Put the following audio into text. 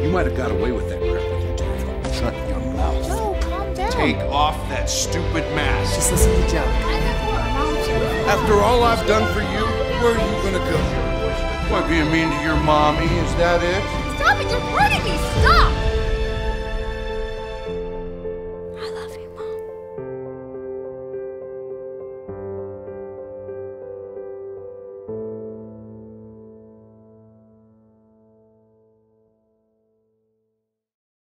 You might have got away with that crap with your dad. Shut your mouth. Joe, calm down. Take off that stupid mask. Just listen to Joe. After all I've done for you, where are you gonna go? What, being mean to your mommy? Is that it? Stop it! You're hurting me! Stop!